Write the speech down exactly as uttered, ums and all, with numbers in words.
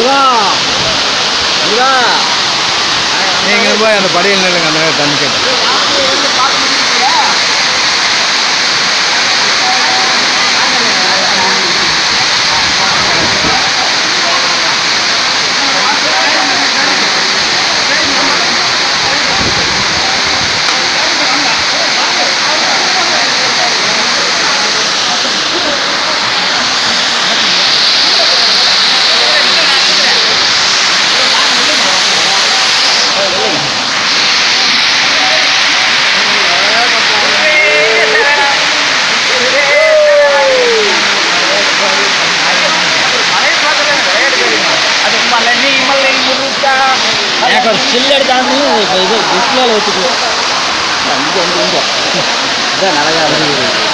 நீங்கள் போய் அந்த படியில் நில்லுங்க அந்த தண்ணி கேட்டு எனக்கு ஒரு ஸ்டில் எடுத்தாங்க இப்போ இது டிஸ்பிளேல வச்சுக்கலாம் இங்கே வந்து இங்கே இதான் நடக்காது